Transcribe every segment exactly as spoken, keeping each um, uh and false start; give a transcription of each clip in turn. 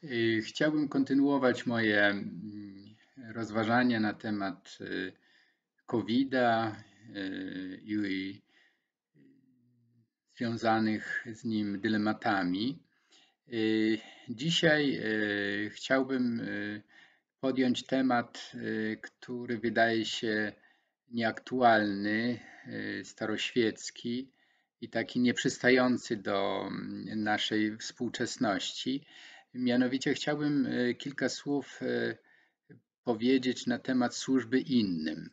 Y, Chciałbym kontynuować moje mm, rozważania na temat y, kowida y, i związanych z nim dylematami. Y, Dzisiaj y, chciałbym y, podjąć temat, y, który wydaje się nieaktualny, y, staroświecki i taki nieprzystający do mm, naszej współczesności. Mianowicie chciałbym y, kilka słów y, powiedzieć na temat służby innym.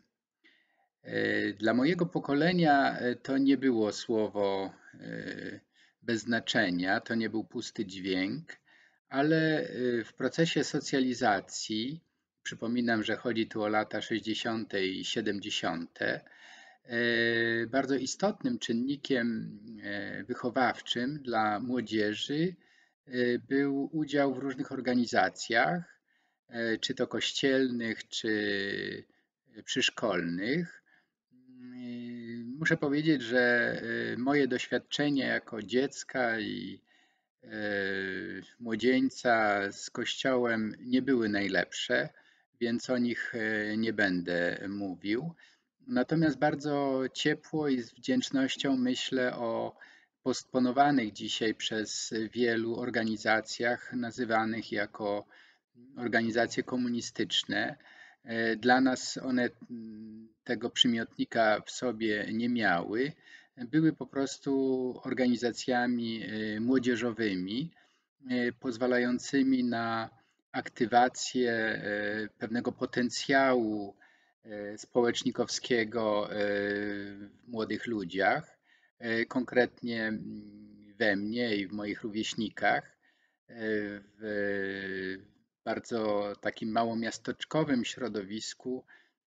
Y, Dla mojego pokolenia y, to nie było słowo y, bez znaczenia, to nie był pusty dźwięk, ale y, w procesie socjalizacji, przypominam, że chodzi tu o lata sześćdziesiąte i siedemdziesiąte, y, bardzo istotnym czynnikiem y, wychowawczym dla młodzieży y, był udział w różnych organizacjach, y, czy to kościelnych, czy przyszkolnych. Y, Muszę powiedzieć, że y, moje doświadczenia jako dziecka i y, młodzieńca z Kościołem nie były najlepsze, więc o nich y, nie będę mówił. Natomiast bardzo ciepło i z wdzięcznością myślę o postponowanych dzisiaj przez wielu organizacjach nazywanych jako organizacje komunistyczne. E, Dla nas one mm, tego przymiotnika w sobie nie miały. Były po prostu organizacjami e, młodzieżowymi, e, pozwalającymi na aktywację e, pewnego potencjału e, społecznikowskiego e, w młodych ludziach, e, konkretnie mm, we mnie i w moich rówieśnikach. E, W bardzo takim małomiasteczkowym środowisku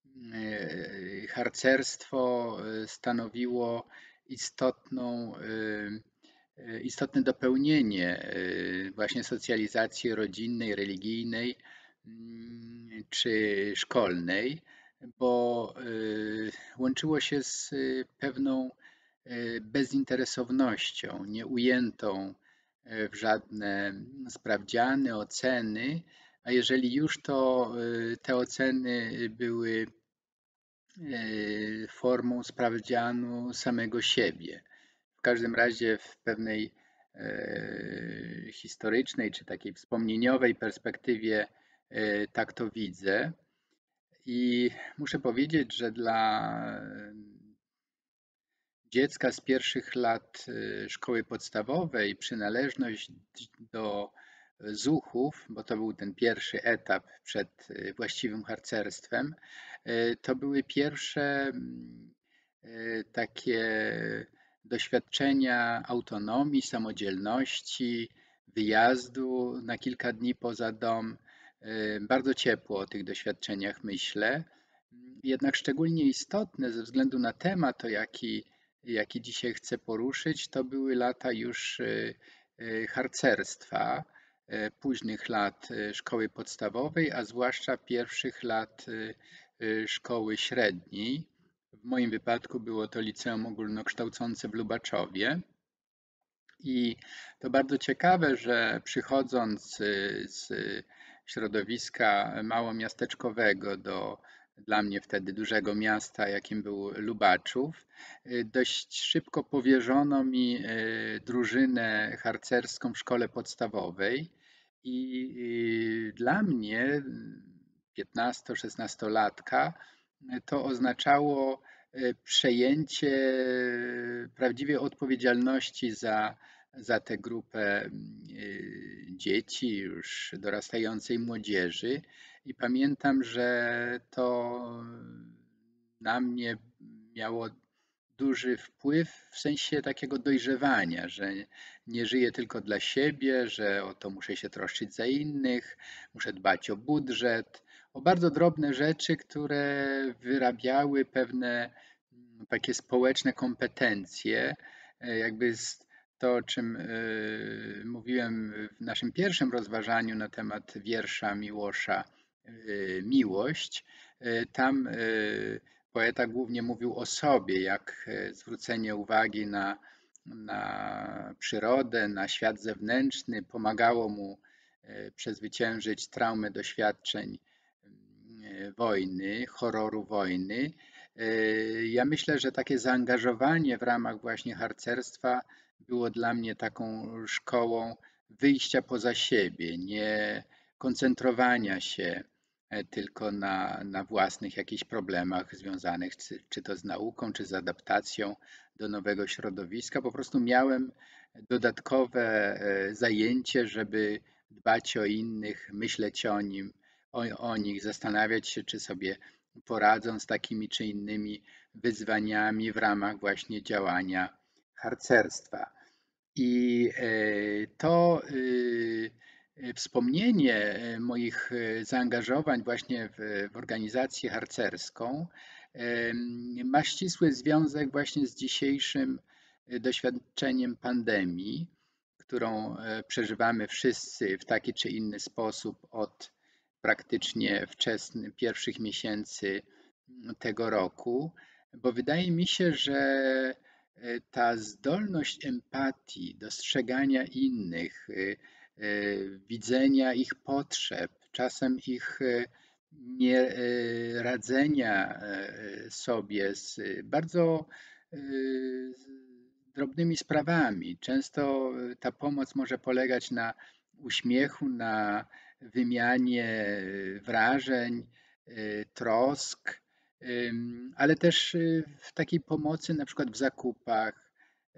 e, harcerstwo e, stanowiło istotną, e, e, istotne dopełnienie e, właśnie socjalizacji rodzinnej, religijnej mm, czy szkolnej, bo e, łączyło się z pewną e, bezinteresownością, nieujętą e, w żadne sprawdziany, oceny, a jeżeli już, to e, te oceny były e, formą sprawdzianu samego siebie. W każdym razie w pewnej e, historycznej czy takiej wspomnieniowej perspektywie e, tak to widzę. I muszę powiedzieć, że dla dziecka z pierwszych lat y, szkoły podstawowej przynależność do zuchów, bo to był ten pierwszy etap przed y, właściwym harcerstwem, y, to były pierwsze mm, y, takie doświadczenia autonomii, samodzielności, wyjazdu na kilka dni poza dom. Bardzo ciepło o tych doświadczeniach myślę. Jednak szczególnie istotne ze względu na temat, o jaki jaki dzisiaj chcę poruszyć, to były lata już y, y, harcerstwa, y, późnych lat szkoły podstawowej, a zwłaszcza pierwszych lat szkoły średniej. W moim wypadku było to liceum ogólnokształcące w Lubaczowie. I to bardzo ciekawe, że przychodząc z środowiska małomiasteczkowego do dla mnie wtedy dużego miasta, jakim był Lubaczów, dość szybko powierzono mi drużynę harcerską w szkole podstawowej i dla mnie, piętnasto-szesnastolatka, to oznaczało przejęcie prawdziwej odpowiedzialności za, za tę grupę dzieci, już dorastającej młodzieży. I pamiętam, że to na mnie miało duży wpływ w sensie takiego dojrzewania, że nie żyję tylko dla siebie, że o to muszę się troszczyć za innych, muszę dbać o budżet, o bardzo drobne rzeczy, które wyrabiały pewne mm, takie społeczne kompetencje, e, jakby z- to, o czym e, mówiłem w naszym pierwszym rozważaniu na temat wiersza Miłosza, e, Miłość. E, Tam e, poeta głównie mówił o sobie, jak e, zwrócenie uwagi na, na przyrodę, na świat zewnętrzny pomagało mu przezwyciężyć traumę doświadczeń wojny, horroru wojny. Ja myślę, że takie zaangażowanie w ramach właśnie harcerstwa było dla mnie taką szkołą wyjścia poza siebie, nie koncentrowania się tylko na, na własnych jakichś problemach związanych czy, czy to z nauką, czy z adaptacją do nowego środowiska. Po prostu miałem dodatkowe zajęcie, żeby dbać o innych, myśleć o nim, o, o nich, zastanawiać się, czy sobie poradzą z takimi czy innymi wyzwaniami w ramach właśnie działania harcerstwa. I to wspomnienie moich zaangażowań właśnie w, w organizację harcerską ma ścisły związek właśnie z dzisiejszym doświadczeniem pandemii, którą przeżywamy wszyscy w taki czy inny sposób od praktycznie wczesnych pierwszych miesięcy tego roku, bo wydaje mi się, że ta zdolność empatii, dostrzegania innych, widzenia ich potrzeb, czasem ich nie radzenia sobie z bardzo drobnymi sprawami. Często ta pomoc może polegać na uśmiechu, na wymianie wrażeń, trosk, ale też w takiej pomocy, na przykład w zakupach,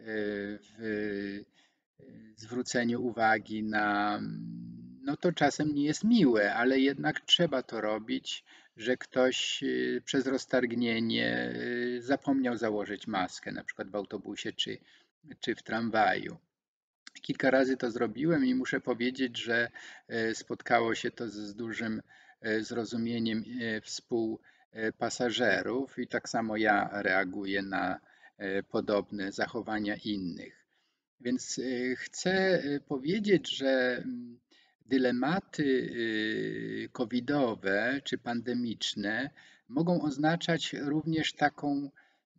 w zwróceniu uwagi na, no to czasem nie jest miłe, ale jednak trzeba to robić, że ktoś przez roztargnienie zapomniał założyć maskę, na przykład w autobusie czy, czy w tramwaju. Kilka razy to zrobiłem i muszę powiedzieć, że spotkało się to z dużym zrozumieniem współpasażerów i tak samo ja reaguję na podobne zachowania innych. Więc chcę powiedzieć, że dylematy covidowe czy pandemiczne mogą oznaczać również taką,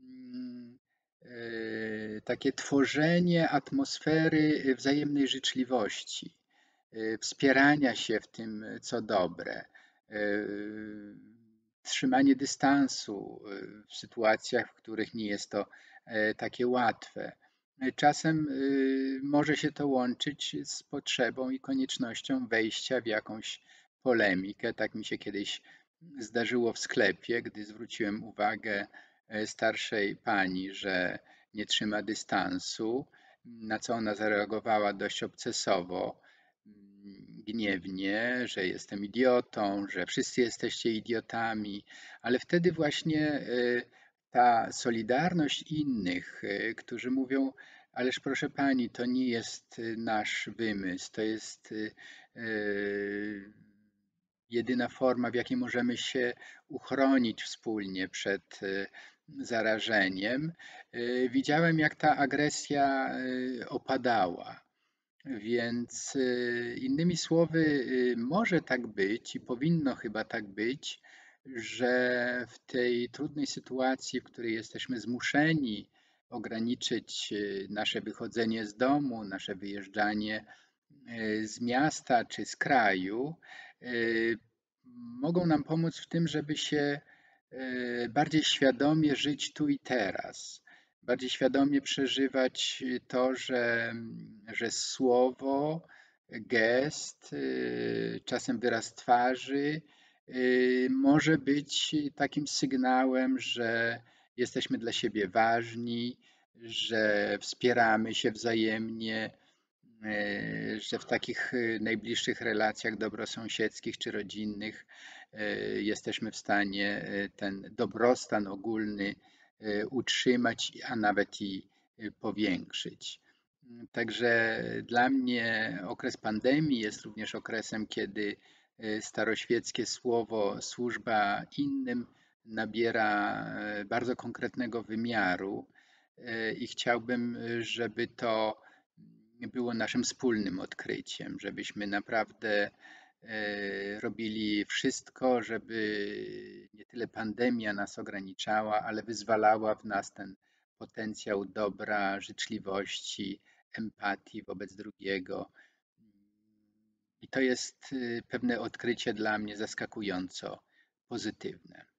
takie tworzenie atmosfery wzajemnej życzliwości, wspierania się w tym, co dobre, trzymanie dystansu w sytuacjach, w których nie jest to takie łatwe. Czasem może się to łączyć z potrzebą i koniecznością wejścia w jakąś polemikę. Tak mi się kiedyś zdarzyło w sklepie, gdy zwróciłem uwagę starszej pani, że nie trzyma dystansu, na co ona zareagowała dość obcesowo, gniewnie, że jestem idiotą, że wszyscy jesteście idiotami, ale wtedy właśnie ta solidarność innych, którzy mówią, ależ proszę pani, to nie jest nasz wymysł, to jest jedyna forma, w jakiej możemy się uchronić wspólnie przed zarażeniem. Widziałem, jak ta agresja opadała. Więc innymi słowy, może tak być i powinno chyba tak być, że w tej trudnej sytuacji, w której jesteśmy zmuszeni ograniczyć nasze wychodzenie z domu, nasze wyjeżdżanie z miasta czy z kraju, mogą nam pomóc w tym, żeby się bardziej świadomie żyć tu i teraz, bardziej świadomie przeżywać to, że, że słowo, gest, czasem wyraz twarzy może być takim sygnałem, że jesteśmy dla siebie ważni, że wspieramy się wzajemnie, że w takich najbliższych relacjach dobrosąsiedzkich czy rodzinnych jesteśmy w stanie ten dobrostan ogólny utrzymać, a nawet i powiększyć. Także dla mnie okres pandemii jest również okresem, kiedy staroświeckie słowo służba innym nabiera bardzo konkretnego wymiaru i chciałbym, żeby to było naszym wspólnym odkryciem, żebyśmy naprawdę robili wszystko, żeby nie tyle pandemia nas ograniczała, ale wyzwalała w nas ten potencjał dobra, życzliwości, empatii wobec drugiego. I I to jest y, pewne odkrycie dla mnie zaskakująco pozytywne.